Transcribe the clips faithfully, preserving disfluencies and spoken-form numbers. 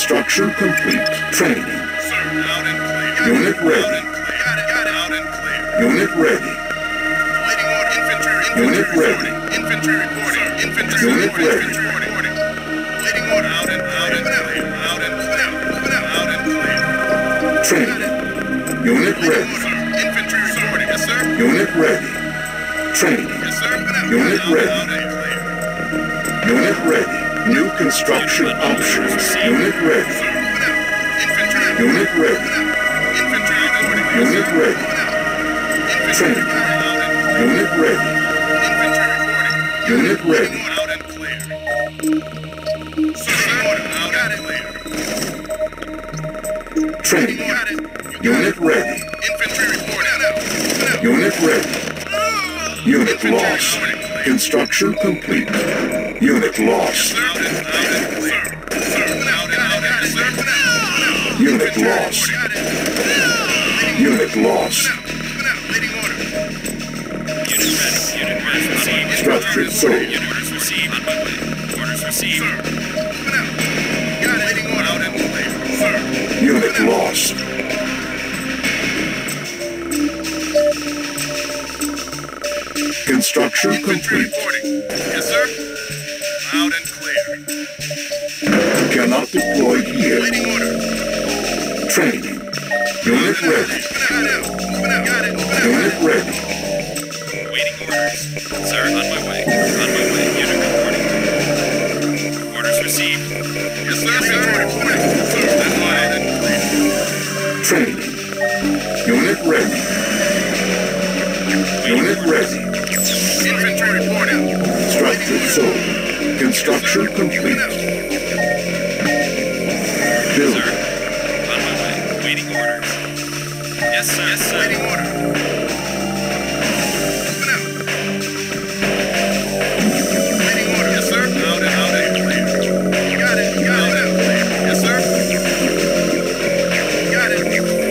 Construction complete. Training. Sir, loud and clear. Unit ready. Loud and clear. Got it, got it. Loud and clear. Unit ready. Waiting order. Infantry, infantry Unit ready. reporting. Infantry reporting. Infantry Unit reporting. ready. Infantry reporting. Waiting order. Loud and loud and clear. Loud and moving out. Moving out. Loud and clear. Training. Unit Waiting ready. order. Infantry reporting. Yes, sir. Unit ready. Training. Yes, sir. Moving out. Unit Loud, ready. loud and clear. Unit ready. New construction options. Unit ready. Sir, moving out. Infantry. Unit ready. Infantry reporting. Yes, Unit sir. ready. Moving out. Infantry Training. reporting. Loud and clear. Unit ready. Infantry reporting. Unit ready. Loud and clear. Sir, order. Loud and clear. Training. Got it. Unit ready. Infantry reporting. Moving out. Unit ready. Unit lost. Construction complete. Unit lost. Loud and loud and clear. Sir, loud and loud and clear. Unit lost. Unit lost. Moving out. Waiting order. Unit ready. Unit ready. Received. Structure sold. Orders received. On my way. Orders received. Sir, moving out. Got it. Waiting order. Loud and clear. Sir. Unit lost. Construction Infantry complete. reporting. Yes, sir. Loud and clear. Cannot deploy here. Waiting order. Training. Unit ready. Moving out. Moving out. Got it. Moving out. Unit ready. Waiting orders. Sir, on my way. On my way. Unit reporting. Orders received. Yes, sir. Sir, reporting. Sir, that's loud and clear. Training. Unit ready. Unit ready. Infantry reporting. Structure sold. Construction complete. Sir, Building. on my way. Waiting orders. Yes, sir. Yes, sir. Waiting order. Moving out. Waiting order. Yes, sir. Loud and loud and clear. Got it. Got it. Out clear. Yes, sir. Got it.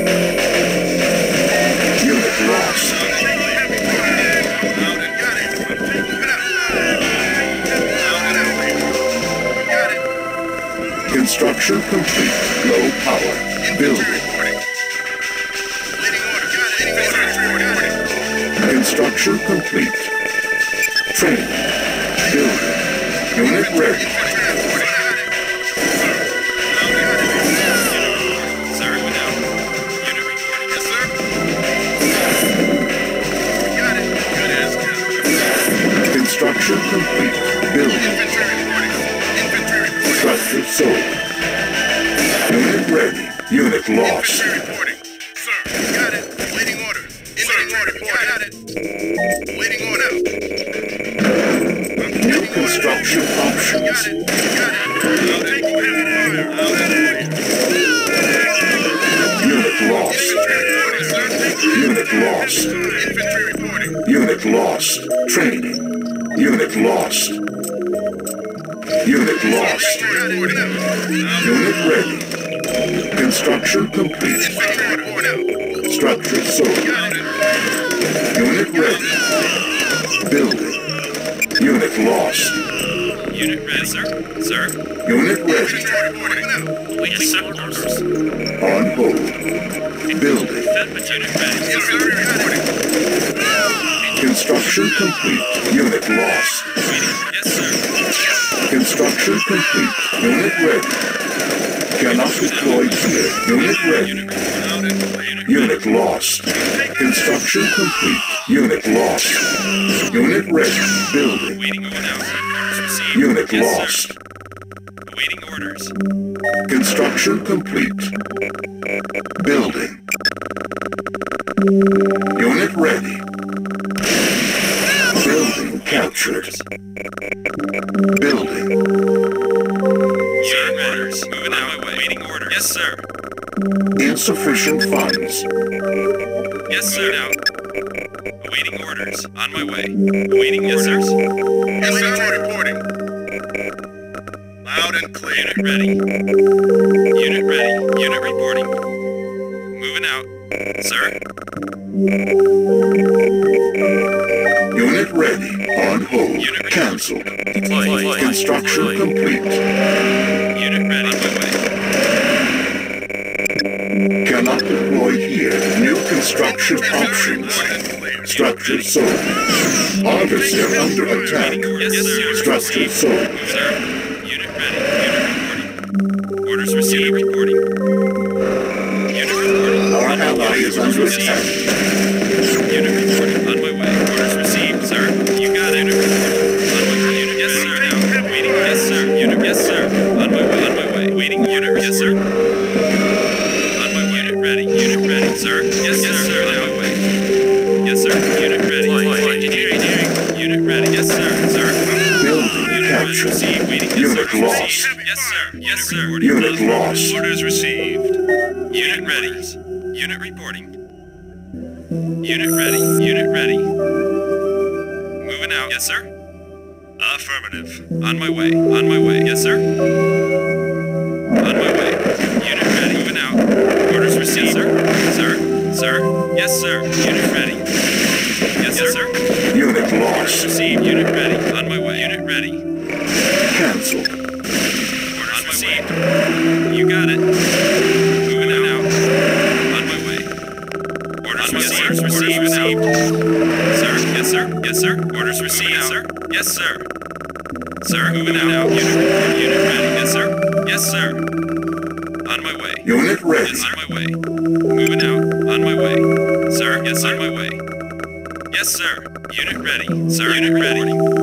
Unit lost. Loud and got it. Moving out. Loud and out clear. Got it. Construction complete. Low power. Infantry Building. reporting. Waiting order. Got it. Infantry reporting. Construction complete. Training. Building. Unit ready. Infantry reporting. Got it. Sir. Loud and got it. Sir, went out. Unit reporting. Yes, sir. Got it. Good as good. Construction complete. Building. Infantry reporting. Infantry reporting. Structure sold. Unit ready. Unit lost. Infantry reporting. Sir, got it. Waiting order. Infantry reporting. Got it. Waiting order. New construction Got options. it. Got it. Loud and clear. Loud and clear. Unit lost. Infantry reporting, sir. Unit lost. Infantry reporting. Unit lost. Training. Unit lost. Unit lost. Got it. Unit ready. Construction complete. Infantry reporting. Structure sold. Got it. Unit ready. Building. Unit lost. Unit ready, sir. Sir. Unit ready. Infantry reporting. Yes, sir. Orders. On hold. Building. Unit ready. Infantry reporting. Construction complete. Unit lost. Yes, sir. Construction complete. Unit ready. Cannot deploy here. Unit ready. Unit ready. Loud and clear. Unit lost. Construction complete. Unit lost. Unit ready. Building. Waiting order now. Orders received. Unit Yes, lost. sir. Awaiting orders. Construction complete. Building. Unit ready. Building captured. Building. Unit orders. Moving out. Waiting orders. Yes, sir. Insufficient funds. Yes, sir. Out. Awaiting orders. On my way. Awaiting yes, sirs. Infantry reporting. Loud and clear. Unit ready. Unit ready. Unit reporting. Moving out. Sir. Unit ready. On hold. Unit ready. Cancelled. Deploy. Construction complete. Unit ready. On my way. Cannot deploy here. New construction options. Structure sold. Harvester under attack. Yes, sir. Structure sold. Sir. Unit ready. Unit reporting. Orders received. Reporting. Unit reporting. Our ally is under attack. Unit reporting. On my way. Orders received, sir. You got it. Unit reporting. On my way. Unit. Yes, sir. Now. Waiting. Yes, sir. Unit. Yes, sir. On my way. On my way. Waiting. Unit. Yes, sir. On my way. Unit ready. Unit ready, sir. Yes, yes, sir. On my way. Yes, sir. Unit ready. Engineering. Unit ready. Yes, sir. Sir. Building captured. Received. Waiting. Yes, Unit sir. lost. Received. Yes, sir. Yes, sir. Unit lost. Orders received. Unit ready. Unit reporting. Unit ready. Unit ready. Moving out. Yes, sir. Affirmative. On my way. On my way. Yes, sir. On my way. Unit ready. Moving out. Orders received. Yes, sir. Sir. Sir. Yes, sir. Unit ready. Yes, yes sir. Unit Orders lost. received. Unit ready. On my way. Unit ready. Cancelled. Orders received. You got it. Moving out. On my way. Orders received. Orders received. Sir. Yes, sir. Yes, sir. Orders received, sir. Yes, sir. Sir. Moving out. Unit report. Unit ready. Yes, sir. Yes, sir. On my way. Unit ready. Yes, on my way. Moving out. On my way. Sir. Yes, on my way. Yes, sir. Unit ready. Sir. Unit ready.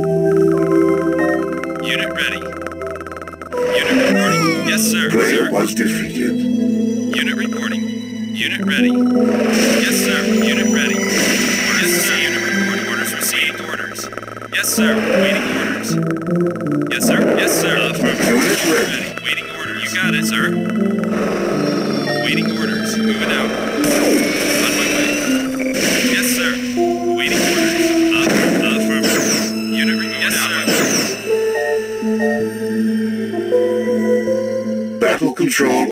Unit ready. Unit reporting. Yes, sir. Player Sir. was defeated. Unit reporting. Unit ready. Yes, sir. Unit ready. Yes, sir. Unit reporting. Orders received. Orders. Yes, sir. Waiting orders. Yes, sir. Yes, sir. Affirmative. Unit ready. Waiting orders. You got it, sir. Waiting orders. Moving out. On my way. Yes, sir. Waiting orders. Aff- Affirmative. Unit removed. Yes, sir. Battle control